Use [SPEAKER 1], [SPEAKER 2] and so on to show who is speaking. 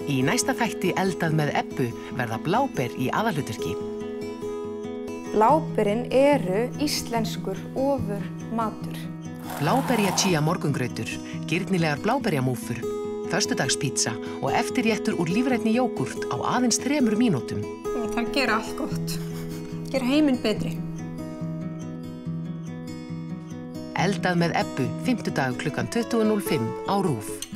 [SPEAKER 1] Í næsta þætti Eldað með Ebbu verða bláber í aðalhlutverki.
[SPEAKER 2] Bláberin eru íslenskur ofurmatur.
[SPEAKER 1] Bláberja chia morgungrautur, girnilegar bláberjamúfur, föstudagspítsa og eftirréttur úr lífrænni jógúrt á aðeins 3 mínútum.
[SPEAKER 3] Það gera allt gott. Gera heiminn betri.
[SPEAKER 1] Eldað með Ebbu, 5. dag klukkan 20:05 á RÚV.